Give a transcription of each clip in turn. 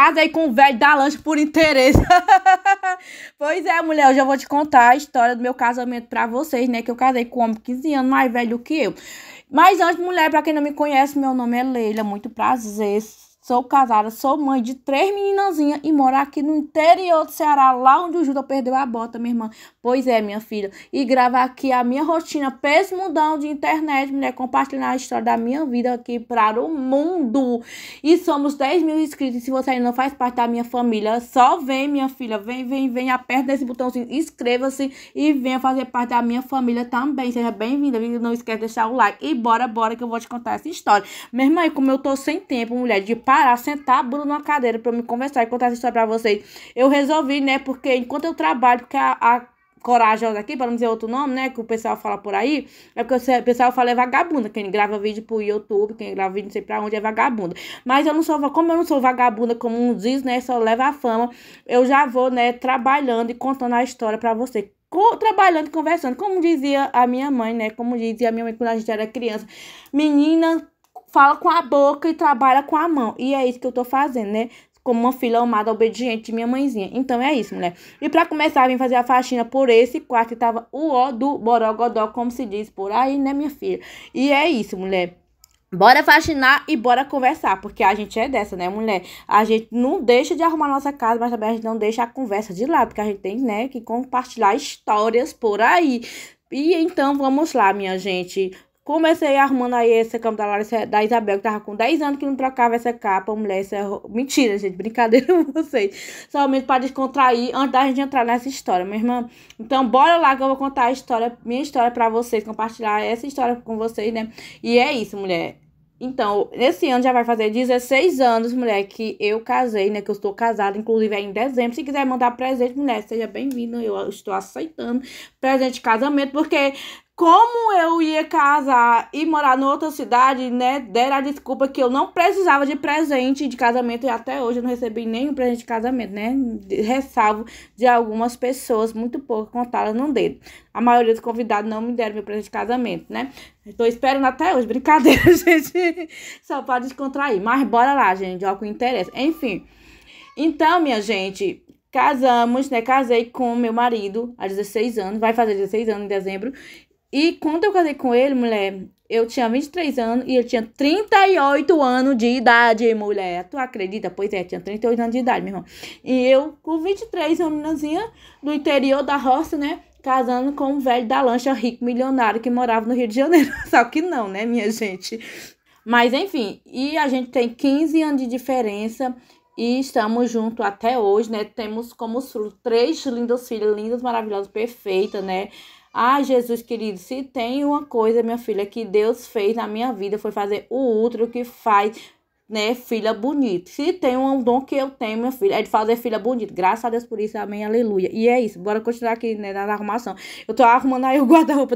Casei com o velho da lancha por interesse. Pois é, mulher, hoje eu vou te contar a história do meu casamento pra vocês, né? Que eu casei com um homem 15 anos mais velho do que eu. Mas antes, mulher, pra quem não me conhece, meu nome é Leila, muito prazer. Sou casada, sou mãe de 3 meninazinhas e moro aqui no interior do Ceará, lá onde o Judas perdeu a bota, minha irmã. Pois é, minha filha. E gravar aqui a minha rotina pesmudão de internet, mulher, compartilhar a história da minha vida aqui para o mundo. E somos 10 mil inscritos. E se você ainda não faz parte da minha família, só vem, minha filha. Vem, aperta nesse botãozinho, inscreva-se e venha fazer parte da minha família também. Seja bem-vinda. Não esquece de deixar o like. E bora que eu vou te contar essa história. Minha irmã, como eu tô sem tempo, mulher, de parar, sentar a bunda numa cadeira pra eu me conversar e contar essa história pra vocês. Eu resolvi, né, porque enquanto eu trabalho, porque a corajosa aqui, para não dizer outro nome, né, que o pessoal fala por aí, é porque o pessoal fala é vagabunda, quem grava vídeo pro YouTube, quem grava vídeo não sei pra onde é vagabunda, mas eu não sou, como eu não sou vagabunda como um diz, né, só leva a fama, eu já vou, né, trabalhando e contando a história pra você. Trabalhando e conversando, como dizia a minha mãe, né, como dizia a minha mãe quando a gente era criança, menina, fala com a boca e trabalha com a mão. E é isso que eu tô fazendo, né? Como uma filha amada, obediente de minha mãezinha. Então é isso, mulher. E pra começar, eu vim fazer a faxina por esse quarto que tava o ó do borogodó, como se diz por aí, né, minha filha? E é isso, mulher. Bora faxinar e bora conversar, porque a gente é dessa, né, mulher? A gente não deixa de arrumar nossa casa, mas também a gente não deixa a conversa de lado, porque a gente tem, né, que compartilhar histórias por aí. E então, vamos lá, minha gente. Comecei arrumando aí essa cama da Larissa, da Isabel, que tava com 10 anos que não trocava essa capa, mulher, isso é... Mentira, gente, brincadeira com vocês. Somente para descontrair, antes da gente entrar nessa história, minha irmã. Então, bora lá que eu vou contar a história, minha história pra vocês, compartilhar essa história com vocês, né? E é isso, mulher. Então, esse ano já vai fazer 16 anos, mulher, que eu casei, né? Que eu estou casada, inclusive é em dezembro. Se quiser mandar presente, mulher, seja bem-vinda. Eu estou aceitando presente de casamento, porque como eu ia casar e morar em outra cidade, né? Deram a desculpa que eu não precisava de presente de casamento e até hoje eu não recebi nenhum presente de casamento, né? Ressalvo de algumas pessoas, muito pouco, contadas no dedo. A maioria dos convidados não me deram meu presente de casamento, né? Estou esperando até hoje, brincadeira, gente. Só para descontrair. Mas bora lá, gente, ó, o que interessa. Enfim. Então, minha gente, casamos, né? Casei com meu marido há 16 anos. Vai fazer 16 anos em dezembro. E quando eu casei com ele, mulher, eu tinha 23 anos e ele tinha 38 anos de idade, mulher. Tu acredita? Pois é, tinha 38 anos de idade, meu irmão. E eu, com 23, uma meninazinha do interior da roça, né? Casando com um velho da lancha rico, milionário, que morava no Rio de Janeiro. Só que não, né, minha gente? Mas, enfim, e a gente tem 15 anos de diferença e estamos juntos até hoje, né? Temos como fruto 3 lindos filhos, lindas, maravilhosas, perfeitas, né? Ah, Jesus querido, se tem uma coisa, minha filha, que Deus fez na minha vida, foi fazer o outro que faz, né, filha bonita. Se tem um dom que eu tenho, minha filha, é de fazer filha bonita. Graças a Deus por isso, amém, aleluia. E é isso, bora continuar aqui, né, na arrumação. Eu tô arrumando aí o guarda-roupa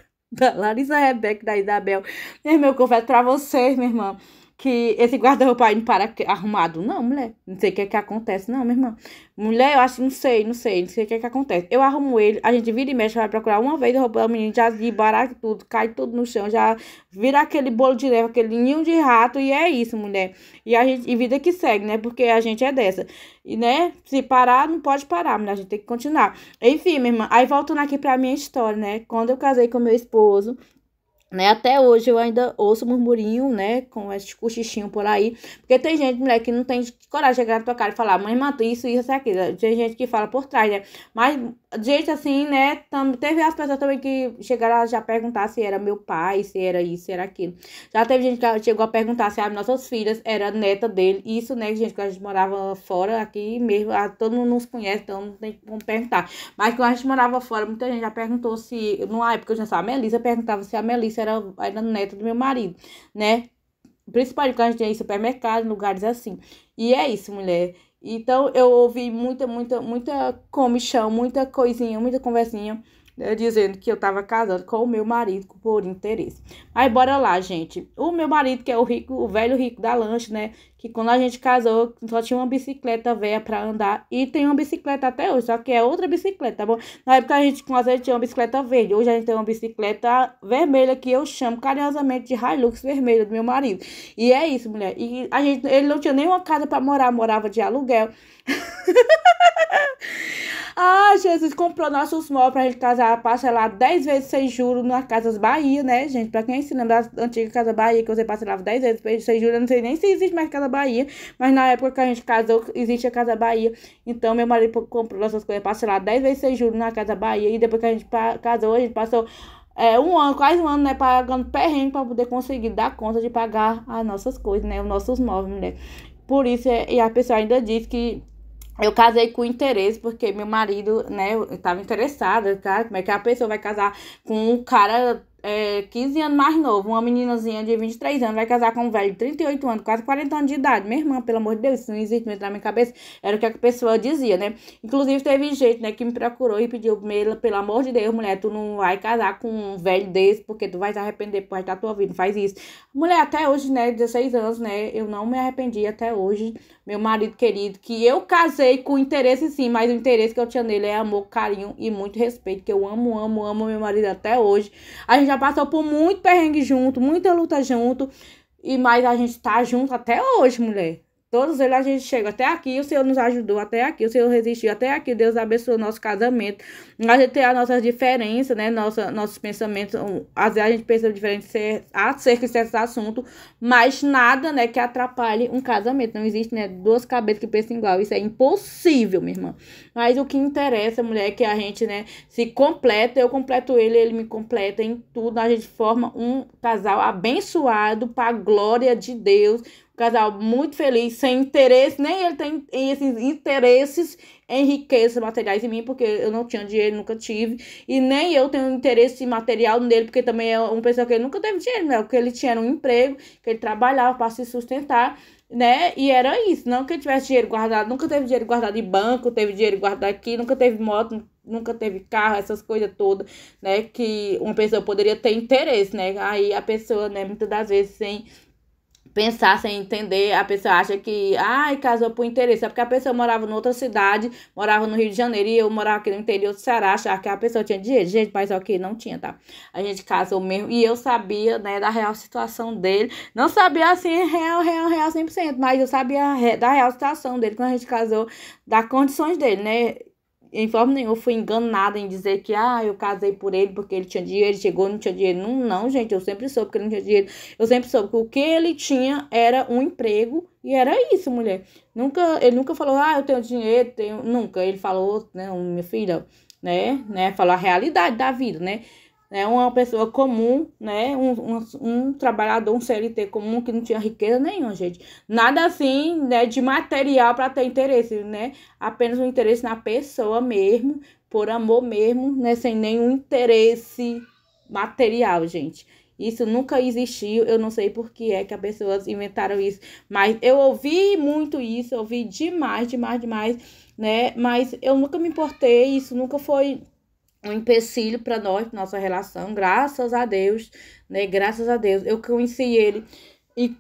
da Larissa Rebeca, da Isabel. Meu irmão, eu confesso pra vocês, minha irmã, que esse guarda-roupa aí não para arrumado, não, mulher. Não sei o que é que acontece, não, minha irmã. Mulher, eu acho, não sei o que é que acontece. Eu arrumo ele, a gente vira e mexe, vai procurar uma vez, roubar o menino, já desbarata tudo, cai tudo no chão, já vira aquele bolo de neve, aquele ninho de rato, e é isso, mulher. E vida que segue, né? Porque a gente é dessa. E, né, se parar, não pode parar, mulher, a gente tem que continuar. Enfim, minha irmã, aí voltando aqui pra minha história, né? Quando eu casei com meu esposo, né, até hoje eu ainda ouço murmurinho, né, com esses cochichinhos por aí, porque tem gente, mulher, que não tem coragem de chegar na tua cara e falar, mãe, mata isso, aquilo, tem gente que fala por trás, né, mas gente assim, né, teve as pessoas também que chegaram a já perguntar se era meu pai, se era isso, se era aquilo, já teve gente que chegou a perguntar se as nossas filhas era neta dele, isso, né, gente, que a gente morava fora, aqui mesmo, todo mundo nos conhece, então não tem como perguntar, mas quando a gente morava fora, muita gente já perguntou se, numa época eu já sabia, a Melissa perguntava se a Melissa era neta do meu marido, né? Principalmente quando a gente ia em supermercado, lugares assim. E é isso, mulher. Então, eu ouvi muita comichão, muita coisinha, muita conversinha. né, dizendo que eu tava casando com o meu marido por interesse. Mas bora lá, gente. O meu marido, que é o rico, o velho rico da lanche, né? Que quando a gente casou, só tinha uma bicicleta velha pra andar. E tem uma bicicleta até hoje, só que é outra bicicleta, tá bom? Na época a gente, com a gente tinha uma bicicleta verde. Hoje a gente tem uma bicicleta vermelha, que eu chamo carinhosamente de Hilux vermelha, do meu marido. E é isso, mulher. E a gente, ele não tinha nenhuma casa pra morar, morava de aluguel. Ah, Jesus comprou nossos móveis pra gente casar, parcelar 10 vezes sem juros nas Casas Bahia, né, gente? Pra quem se lembra das antigas Casa Bahia, que você parcelava 10 vezes sem juros, eu não sei nem se existe mais Casa Bahia, mas na época que a gente casou, existe a Casa Bahia. Então, meu marido comprou nossas coisas, parcelar 10 vezes sem juros na Casa Bahia, e depois que a gente casou, a gente passou um ano, quase um ano, né, pagando perrengue pra poder conseguir dar conta de pagar as nossas coisas, né, os nossos móveis, né? Por isso, e a pessoa ainda diz que eu casei com interesse, porque meu marido, né, eu tava interessada, cara, como é que a pessoa vai casar com um cara 15 anos mais novo, uma meninazinha de 23 anos, vai casar com um velho de 38 anos, quase 40 anos de idade. Minha irmã, pelo amor de Deus, isso não existe muito na minha cabeça, era o que a pessoa dizia, né? Inclusive, teve gente, né, que me procurou e pediu, pelo amor de Deus, mulher, tu não vai casar com um velho desse, porque tu vai se arrepender por resto da tua vida, não faz isso. Mulher, até hoje, né, 16 anos, né, eu não me arrependi até hoje. Meu marido querido, que eu casei com interesse sim, mas o interesse que eu tinha nele é amor, carinho e muito respeito, que eu amo, amo, amo meu marido até hoje. A gente já passou por muito perrengue junto, muita luta junto, mas a gente tá junto até hoje, mulher. Todos eles a gente chega até aqui, o Senhor nos ajudou até aqui, o Senhor resistiu até aqui, Deus abençoou o nosso casamento. A gente tem as nossas diferenças, né, nossos pensamentos, às vezes a gente pensa diferente acerca de certos assuntos, mas nada, né, que atrapalhe um casamento. Não existe, né, duas cabeças que pensam igual, isso é impossível, minha irmã. Mas o que interessa, mulher, é que a gente, né, se completa, eu completo ele, ele me completa em tudo, a gente forma um casal abençoado para a glória de Deus. Casal muito feliz, sem interesse, nem ele tem esses interesses em riquezas materiais em mim, porque eu não tinha dinheiro, nunca tive, e nem eu tenho interesse material nele, porque também é uma pessoa que ele nunca teve dinheiro, né? O que ele tinha era um emprego, que ele trabalhava para se sustentar, né? E era isso, não que ele tivesse dinheiro guardado, nunca teve dinheiro guardado em banco, teve dinheiro guardado aqui, nunca teve moto, nunca teve carro, essas coisas todas, né? Que uma pessoa poderia ter interesse, né? Aí a pessoa, né, muitas das vezes sem pensar, sem entender, a pessoa acha que, casou por interesse, é porque a pessoa morava em outra cidade, morava no Rio de Janeiro, e eu morava aqui no interior do Ceará, achava que a pessoa tinha dinheiro, gente, mas só que não tinha, tá? A gente casou mesmo, e eu sabia, né, da real situação dele, não sabia, assim, real, 100%, mas eu sabia da real situação dele, quando a gente casou, das condições dele, né? Em forma nenhuma, eu fui enganada em dizer que, eu casei por ele porque ele tinha dinheiro, ele chegou, não tinha dinheiro. Não, não, gente, eu sempre soube que ele não tinha dinheiro. Eu sempre soube que o que ele tinha era um emprego e era isso, mulher. Ele nunca falou, eu tenho dinheiro, nunca. Ele falou, né, minha filha, né, falou a realidade da vida, né. É uma pessoa comum, né? Um trabalhador, um CLT comum que não tinha riqueza nenhuma, gente. Nada assim, né? De material para ter interesse, né? Apenas um interesse na pessoa mesmo, por amor mesmo, né? Sem nenhum interesse material, gente. Isso nunca existiu. Eu não sei por que é que as pessoas inventaram isso. Mas eu ouvi muito isso, ouvi demais, né? Mas eu nunca me importei, isso nunca foi um empecilho para nós, nossa relação, graças a Deus, né? Graças a Deus. Eu conheci ele e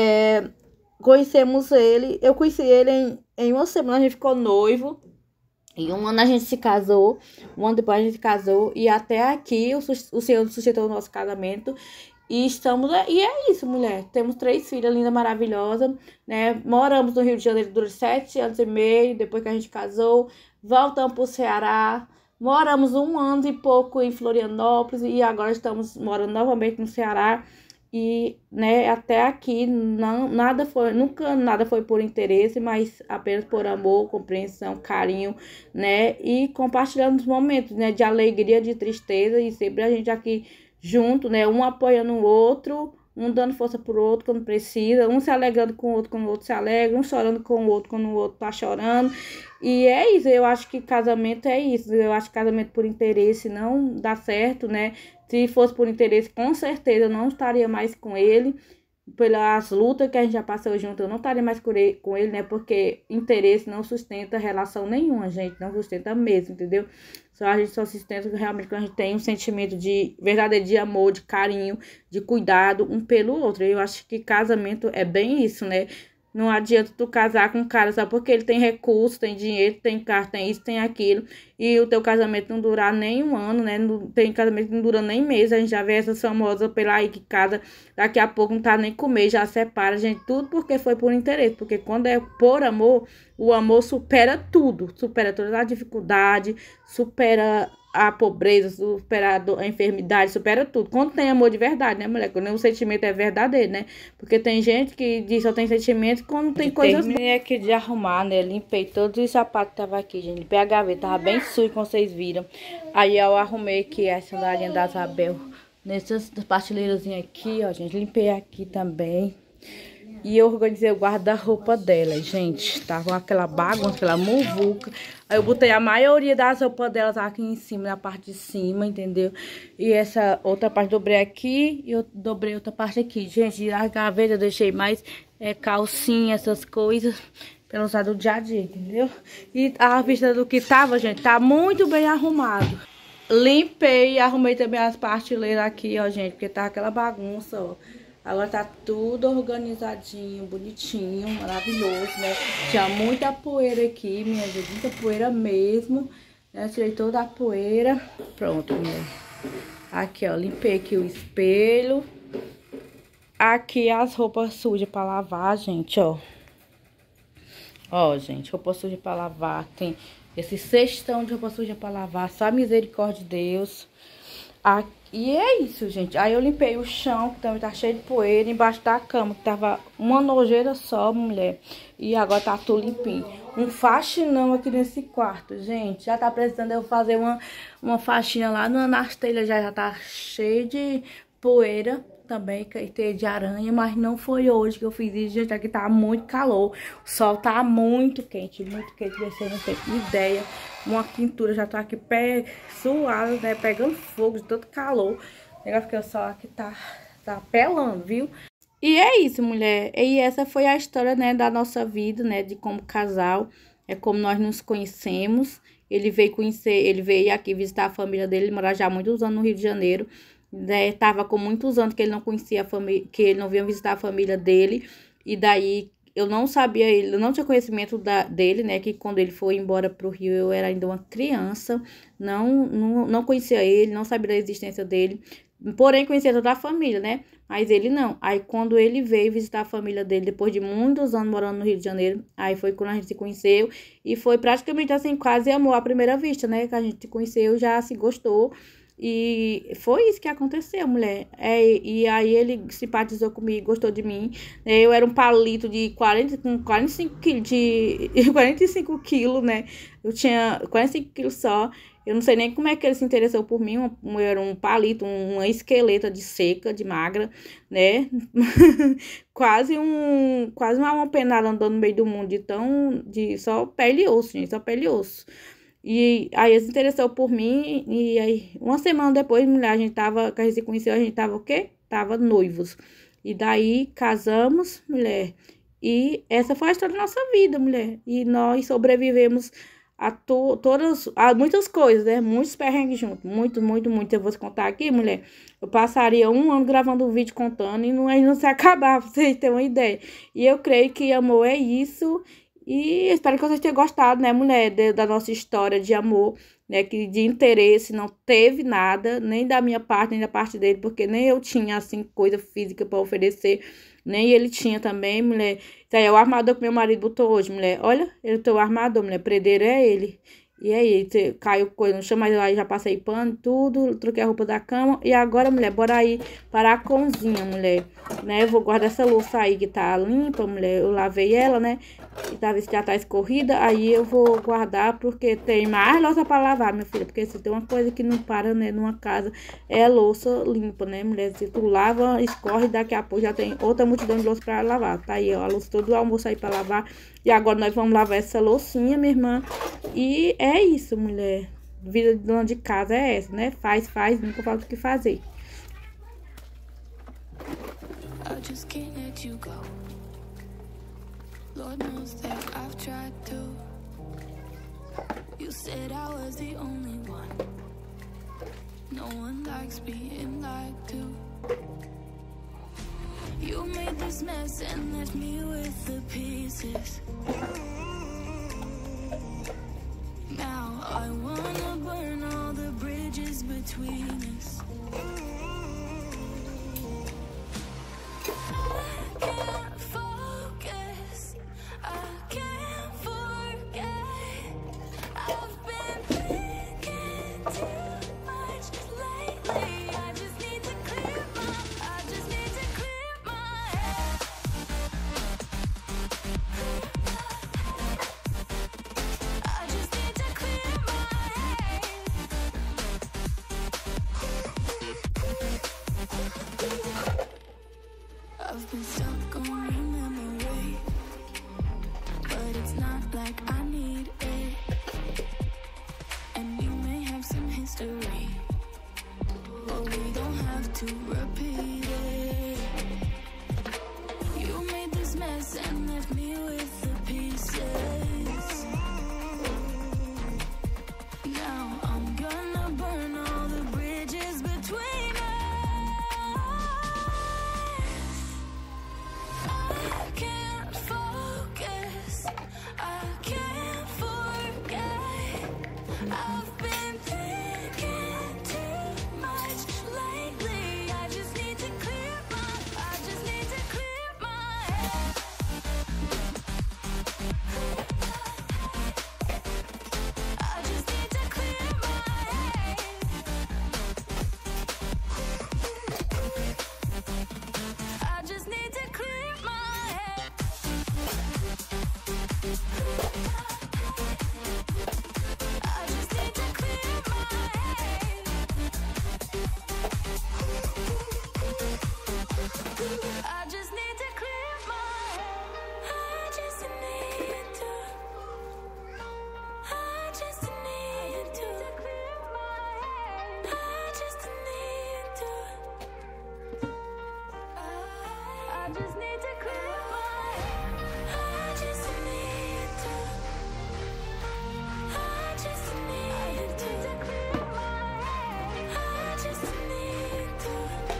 eu conheci ele em uma semana, a gente ficou noivo, e um ano a gente se casou, um ano depois a gente se casou, e até aqui o Senhor sustentou o nosso casamento, e é isso, mulher. Temos 3 filhas lindas, maravilhosas, né? Moramos no Rio de Janeiro durante 7 anos e meio, depois que a gente casou, voltamos pro Ceará. Moramos 1 ano e pouco em Florianópolis e agora estamos morando novamente no Ceará. E, né, até aqui nunca nada foi por interesse, mas apenas por amor, compreensão, carinho, né? E compartilhando os momentos, né, de alegria, de tristeza, e sempre a gente aqui junto, né? Um apoiando o outro, um dando força pro outro quando precisa, um se alegrando com o outro quando o outro se alegra, um chorando com o outro quando o outro tá chorando. E é isso, eu acho que casamento é isso. Eu acho que casamento por interesse não dá certo, né? Se fosse por interesse, com certeza eu não estaria mais com ele, pelas lutas que a gente já passou junto, eu não estaria mais com ele, né? Porque interesse não sustenta relação nenhuma, gente. Não sustenta mesmo, entendeu? A gente só sustenta realmente quando a gente tem um sentimento de verdadeiro de amor, de carinho, de cuidado um pelo outro. Eu acho que casamento é bem isso, né? Não adianta tu casar com um cara só porque ele tem recurso, tem dinheiro, tem carro, tem isso, tem aquilo. E o teu casamento não durar nem um ano, né? Não, tem casamento que não dura nem mês. A gente já vê essas famosas pela aí que casa, daqui a pouco não tá nem com mês, já separa, gente. Tudo porque foi por interesse. Porque quando é por amor, o amor supera tudo. Supera toda a dificuldade, supera a pobreza, supera a enfermidade, supera tudo. Quando tem amor de verdade, né, mulher? Quando o sentimento é verdadeiro, né? Porque tem gente que diz só tem sentimento quando tem coisas... Terminei aqui de arrumar, né? Limpei todos os sapatos que estavam aqui, gente. Limpei a gaveta, tava bem sujo, como vocês viram. Aí eu arrumei aqui a sandália da Isabel nessas prateleiras aqui, ó, gente. Limpei aqui também. E eu organizei o guarda-roupa dela, gente. Tava aquela bagunça, aquela muvuca. Aí eu botei a maioria das roupas delas aqui em cima, na parte de cima, entendeu? E essa outra parte dobrei aqui e eu dobrei outra parte aqui. Gente, as gavetas eu deixei mais calcinha, essas coisas, pra usar do dia a dia, entendeu? E a vista do que tava, gente, tá muito bem arrumado. Limpei e arrumei também as prateleiras aqui, ó, gente, porque tá aquela bagunça, ó. Agora tá tudo organizadinho, bonitinho, maravilhoso, né? Tinha muita poeira aqui, minha gente, muita poeira mesmo, né? Tirei toda a poeira. Pronto, né? Aqui, ó, limpei aqui o espelho. Aqui as roupas sujas pra lavar, gente, ó. Ó, gente, roupa suja pra lavar. Tem esse cestão de roupa suja pra lavar, só a misericórdia de Deus. E é isso, gente. Aí eu limpei o chão, que também tá cheio de poeira, embaixo da cama, que tava uma nojeira só, mulher. E agora tá tudo limpinho. Um faxinão aqui nesse quarto, gente. Já tá precisando eu fazer uma faxina lá nas telhas, já tá cheio de poeira também, teia de aranha, mas não foi hoje que eu fiz isso, gente. Aqui tá muito calor, o sol tá muito quente, você não tem ideia. Uma quintura já tá aqui suada, né, pegando fogo de tanto calor. O negócio que o sol aqui tá pelando, viu? E é isso, mulher. E essa foi a história, né, da nossa vida, né, de como casal, é como nós nos conhecemos. Ele veio aqui visitar a família dele, ele mora já há muitos anos no Rio de Janeiro. Né, tava com muitos anos que ele não conhecia a família, que ele não vinha visitar a família dele. E daí eu não sabia, eu não tinha conhecimento dele, né? Que quando ele foi embora pro Rio, eu era ainda uma criança, não conhecia ele, não sabia da existência dele. Porém, conhecia toda a família, né? Mas ele não. Aí, quando ele veio visitar a família dele, depois de muitos anos morando no Rio de Janeiro, aí foi quando a gente se conheceu. E foi praticamente assim, quase amor à primeira vista, né? Que a gente se conheceu, já se gostou. E foi isso que aconteceu, mulher. E aí ele simpatizou comigo, gostou de mim. Eu era um palito de 45 quilos, de 45 quilos, né? Eu tinha 45 quilos só. Eu não sei nem como é que ele se interessou por mim. Eu era um palito, uma esqueleta de seca, de magra, né? quase uma penada andando no meio do mundo, de só pele e osso, gente, só pele e osso. E aí ele se interessou por mim, e aí uma semana depois, mulher, a gente se conheceu, a gente tava o quê? Tava noivos. E daí casamos, mulher. E essa foi a história da nossa vida, mulher. E nós sobrevivemos a muitas coisas, né? Muitos perrengues juntos. Muito. Eu vou te contar aqui, mulher. Eu passaria um ano gravando um vídeo contando e não se acabar, pra vocês terem uma ideia. E eu creio que amor é isso. E espero que vocês tenham gostado, né, mulher, da nossa história de amor, né, que de interesse não teve nada, nem da minha parte, nem da parte dele, porque nem eu tinha, assim, coisa física para oferecer, nem ele tinha também, mulher. Isso aí é o armador que meu marido botou hoje, mulher. Olha, ele tem o armador, mulher, predeiro é ele. E aí, caiu coisa no chão, mas aí já passei pano, tudo, troquei a roupa da cama. E agora, mulher, bora aí para a cozinha, mulher, né? Eu vou guardar essa louça aí que tá limpa, mulher. Eu lavei ela, né? E tá vendo se já tá escorrida. Aí eu vou guardar porque tem mais louça para lavar, minha filha. Porque se tem uma coisa que não para, né, numa casa, é louça limpa, né, mulher? Se tu lava, escorre, daqui a pouco já tem outra multidão de louça para lavar. Tá aí, ó, a louça todo o almoço aí para lavar. E agora nós vamos lavar essa loucinha, minha irmã. E é isso, mulher. Vida de dona de casa é essa, né? Faz, nunca falta o que fazer. can't let you go. Lord knows that I've tried to. You said I was the only one. No one likes being lied to. You made this mess and left me with the pieces. Now I wanna burn all the bridges between us. I can't focus, I can't forget. I've been thinking too much lately. I just need to clear my head. I just need to clear my head. I've been stuck on your memory, but it's not like I need it. And we may have some history, but we don't have to repeat it. You made this mess and left me with the pieces. Now I'm gonna burn all the bridges between us. I can't focus, I can't forget. I've been thinking too much lately. I just need to clear my head. I just need to clear my head. I just need to clear my head. I just need to clear my head. I just need to clear my head. I just need to. I just need to clear my head. I just need to. I just need to clear my head. I just need to. I just need to clear my head. I just need to.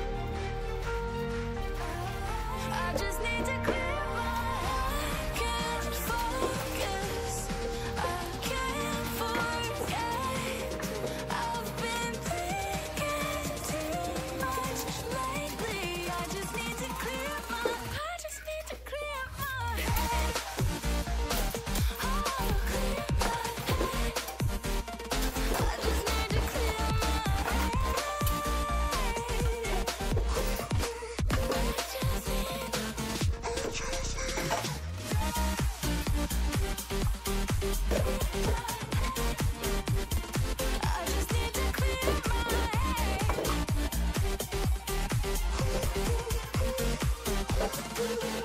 I just need to clear my head. I can't focus, I can't forget. I've been thinking too much lately. I just need to clear my. I just need to clear my head. Oh, clear my head. I just need to clear my head. I just need to clear my head.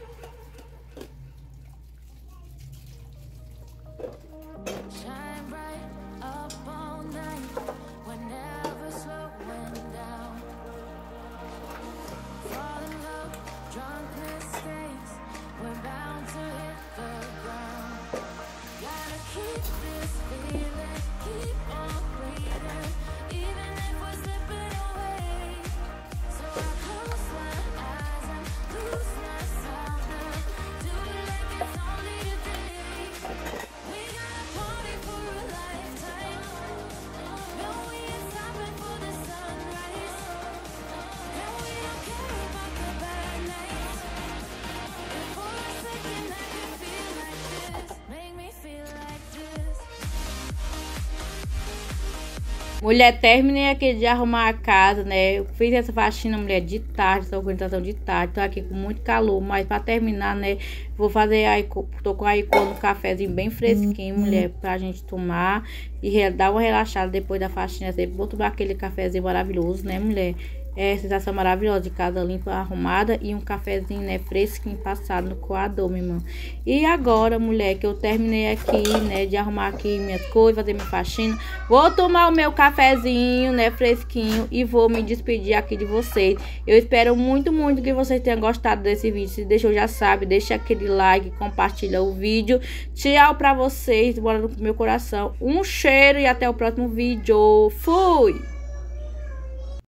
Shine bright up all night, we're never slowing down. Fall in love, drunk mistakes, we're bound to hit the ground. Gotta keep this feeling, keep on breathing, even if we're slipping away. So I close my eyes and lose myself now. Do it like it's only a day. We got a party for a lifetime. No, we ain't stopping for the sunrise. And we don't care about the bad nights. And for a second I can feel like this. Make me feel like this. Mulher, terminei aqui de arrumar a casa, né? Eu fiz essa faxina, mulher, de tarde, essa organização de tarde. Tô aqui com muito calor, mas pra terminar, né? Vou fazer aí, tô com aí com um cafezinho bem fresquinho, mulher, pra gente tomar e dar uma relaxada depois da faxina. Sempre vou tomar aquele cafezinho maravilhoso, né, mulher? sensação maravilhosa de casa limpa, arrumada e um cafezinho, né, fresquinho passado no coador, minha irmã. E agora, mulher, que eu terminei aqui, né, de arrumar aqui minhas coisas, fazer minha faxina, vou tomar o meu cafezinho, né, fresquinho e vou me despedir aqui de vocês. Eu espero muito, muito que vocês tenham gostado desse vídeo. Se deixou, já sabe, deixa aquele like, compartilha o vídeo. Tchau pra vocês, bora no meu coração. Um cheiro e até o próximo vídeo. Fui!